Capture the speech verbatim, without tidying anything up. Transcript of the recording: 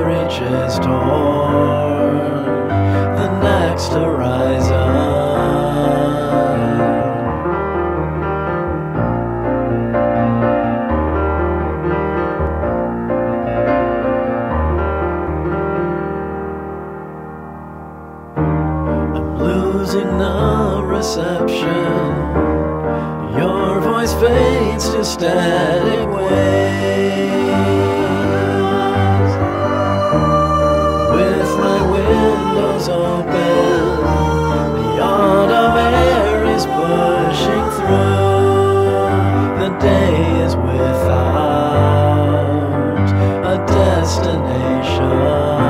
reaches toward the next horizon. Losing the reception, your voice fades to static waves. With my windows open, the autumn air is pushing through. The day is without a destination.